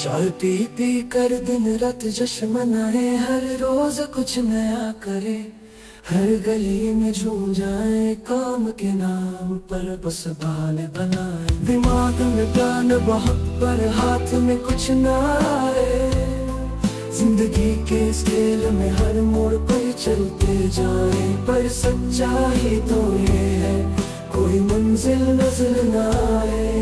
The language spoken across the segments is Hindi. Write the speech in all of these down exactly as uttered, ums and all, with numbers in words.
चाय पी पी कर दिन रात जश्न मनाए, हर रोज कुछ नया करे, हर गली में झूम जाए काम के नाम पर बस बहाने बनाए। दिमाग में प्लान बहुत पर हाथ में कुछ ना आए, जिंदगी के स्केल में हर मोड़ पर चलते जाए, पर सच्चाई तो ये है कोई मंजिल नजर ना आए।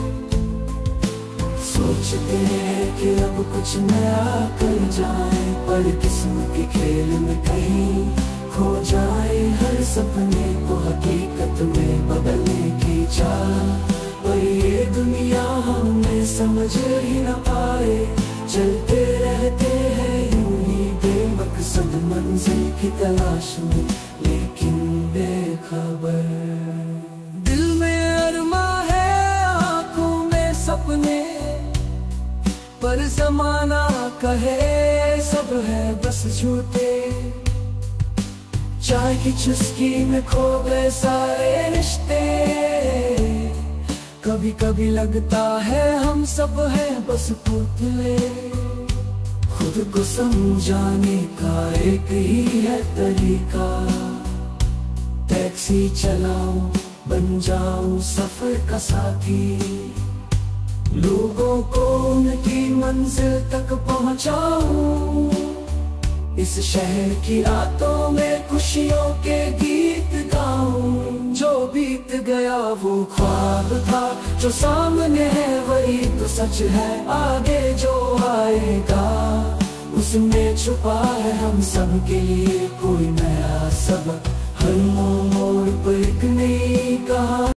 सोचते हैं कि अब कुछ नया कर जाए, पर किस्मत के खेल में कहीं खो जाए, हर सपने को हकीकत में बदलने की चाह, पर ये दुनिया हमें समझ ही न पाए। चलते रहते हैं यूं ही बेमकसद मंजिल की तलाश में, लेकिन बेखबर। दिल में अरमा है, आंखों में सपने, पर जमाना कहे सब है बस झूठे। चाय की चुस्की में खो गए सारे रिश्ते, कभी कभी लगता है हम सब हैं बस पुतले। खुद को समझाने का एक ही है तरीका, टैक्सी चलाऊं बन जाऊं सफर का साथी, लोगों को उनकी मंजिल तक पहुंचाऊं। इस शहर की रातों में खुशियों के गीत गाऊं, जो बीत गया वो ख्वाब था, जो सामने है वही तो सच है, आगे जो आएगा उसमें छुपा है हम सब के लिए कोई नया सबक। हर मोड़ पर एक नई कहानी।